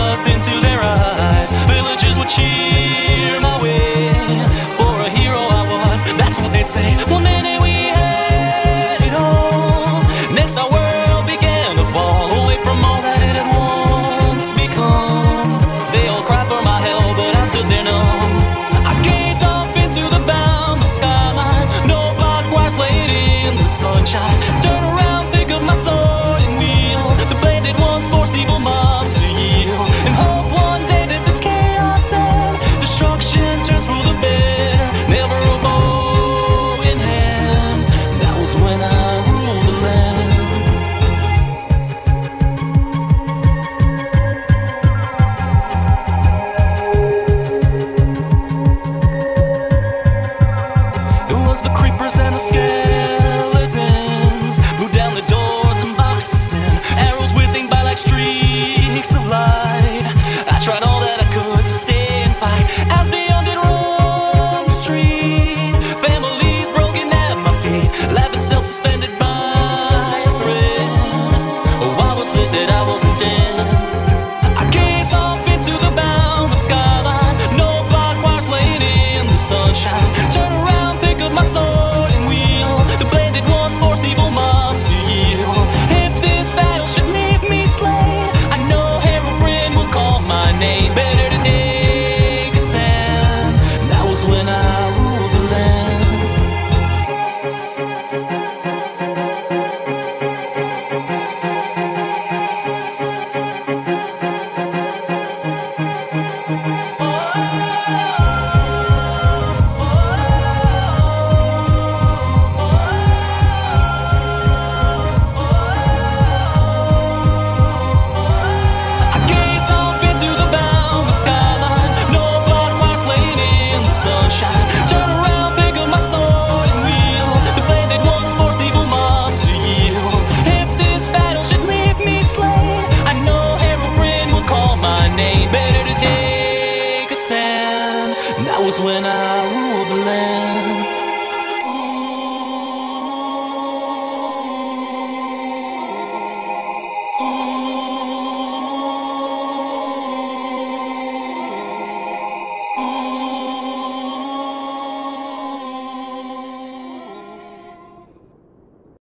up into their eyes. Villagers would cheer my way. For a hero I was, that's what they'd say. One minute we had it all, next our world began to fall away from all that it had once become. They all cried for my help, but I stood there numb. I gazed off into the boundless skyline. Noteblock wires played in the sunshine. Turn around, pick up my sword and wield the blade that once forced evil mobs to yield, and hope one day that this chaos and destruction turns for the better. Never a bow in hand, that was when I ruled the land. It was the creepers and the skeletons, blew down the doors and boxed us in. Arrows whizzing by like streaks of light. I tried all that I could to stay and fight as the undead roam the street. Families broken at my feet, life itself suspended by a thread. Oh, why was it that I wasn't dead? I gazed off into the boundless skyline. No block wires laid in the sunshine. Turn around, pick up my sword and wield the blade that once forced evil mobs to yield. If this battle should leave me slain, I know Herobrine will call my name. Better to take a stand, that was when I ruled the land. I gaze off into the boundless skyline. No block wires laid in the sunshine. Turn around, pick up my sword and wield the blade that once forced evil mobs to yield. If this battle should leave me slain, I know Herobrine will call my name. Better to take a stand, that was when I ruled the land.